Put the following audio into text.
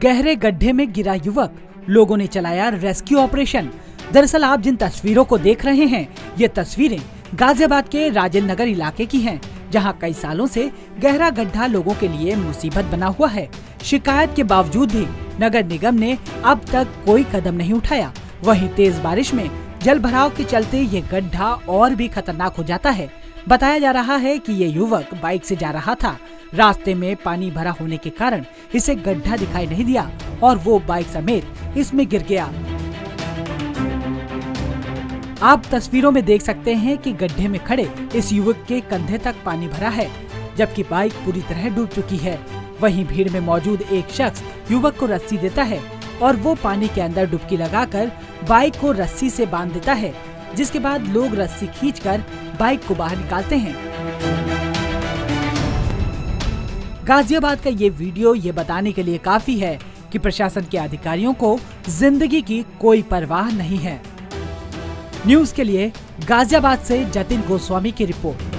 गहरे गड्ढे में गिरा युवक, लोगों ने चलाया रेस्क्यू ऑपरेशन। दरअसल आप जिन तस्वीरों को देख रहे हैं, ये तस्वीरें गाजियाबाद के राजेंद्र नगर इलाके की हैं, जहां कई सालों से गहरा गड्ढा लोगों के लिए मुसीबत बना हुआ है। शिकायत के बावजूद भी नगर निगम ने अब तक कोई कदम नहीं उठाया। वहीं तेज बारिश में जल भराव के चलते ये गड्ढा और भी खतरनाक हो जाता है। बताया जा रहा है कि ये युवक बाइक से जा रहा था। रास्ते में पानी भरा होने के कारण इसे गड्ढा दिखाई नहीं दिया और वो बाइक समेत इसमें गिर गया। आप तस्वीरों में देख सकते हैं कि गड्ढे में खड़े इस युवक के कंधे तक पानी भरा है, जबकि बाइक पूरी तरह डूब चुकी है। वहीं भीड़ में मौजूद एक शख्स युवक को रस्सी देता है और वो पानी के अंदर डुबकी लगाकर बाइक को रस्सी से बांध देता है, जिसके बाद लोग रस्सी खींचकर बाइक को बाहर निकालते हैं। गाजियाबाद का ये वीडियो ये बताने के लिए काफी है कि प्रशासन के अधिकारियों को जिंदगी की कोई परवाह नहीं है। न्यूज़ के लिए गाजियाबाद से जतिन गोस्वामी की रिपोर्ट।